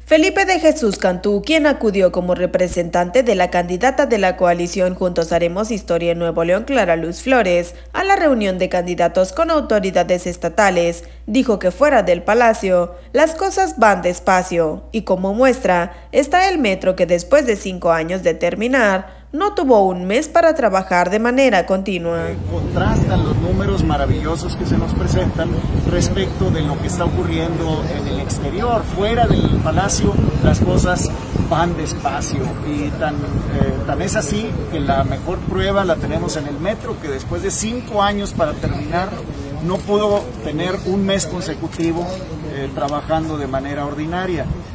Felipe de Jesús Cantú, quien acudió como representante de la candidata de la coalición Juntos Haremos Historia en Nuevo León, Clara Luz Flores, a la reunión de candidatos con autoridades estatales, dijo que fuera del Palacio, las cosas van despacio, y como muestra, está el metro que después de 5 años de terminar, no tuvo un mes para trabajar de manera continua. Contrastan los números maravillosos que se nos presentan respecto de lo que está ocurriendo en el exterior. Fuera del Palacio las cosas van despacio y tan es así que la mejor prueba la tenemos en el metro, que después de 5 años para terminar no pudo tener un mes consecutivo trabajando de manera ordinaria.